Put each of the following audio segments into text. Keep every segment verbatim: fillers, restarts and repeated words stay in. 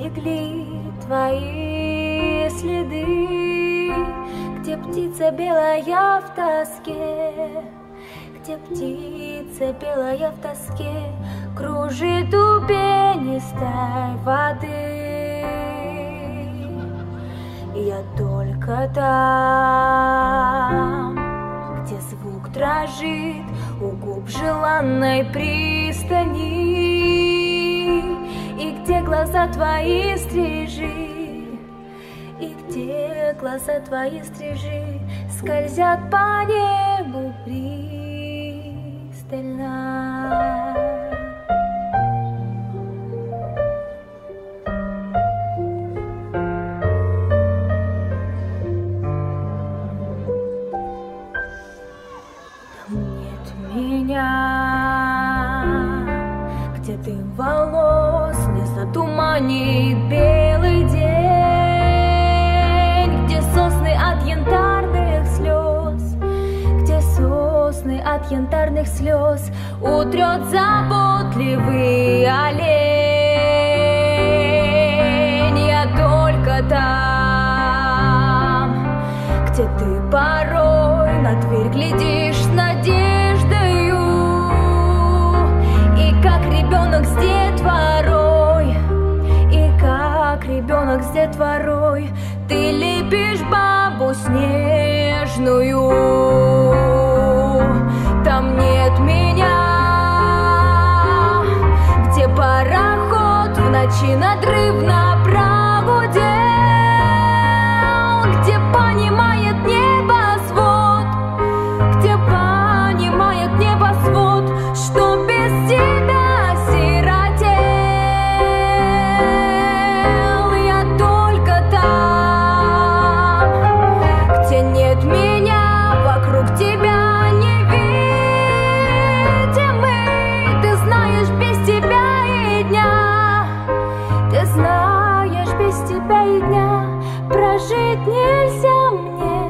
пролегли твои следы, где птица белая в тоске, где птица белая в тоске кружит у пенистой воды. И я только там, где звук дрожит у губ желанной пристани, и где глаза твои стрижи, и где глаза твои стрижи скользят по небу пристально. Где дым волос не затуманит белый день, где сосны от янтарных слез, где сосны от янтарных слез утрет заботливый олень. Я только там, где ты порой на дверь глядишь с надеждою, и как ребенок с детворой, и как ребенок с детворой ты лепишь бабу снежную. Там нет меня, где пароход в ночи надрывно прогудел, где понимает небосвод, где понимает небосвод, что без тебя сиротел. Я только там, где нет меня, вокруг тебя невидимый. Ты знаешь, без тебя и дня, ты знаешь, без тебя и дня прожить нельзя мне,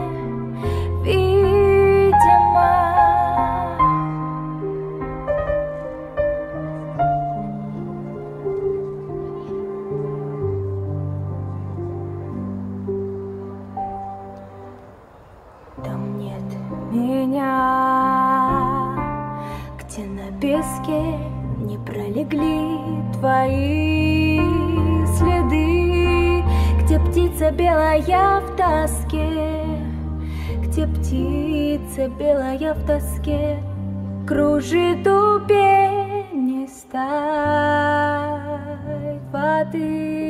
видимо. Там нет меня, где на песке не пролегли твои следы, где птица белая в тоске, где птица белая в тоске кружит у пенистой воды.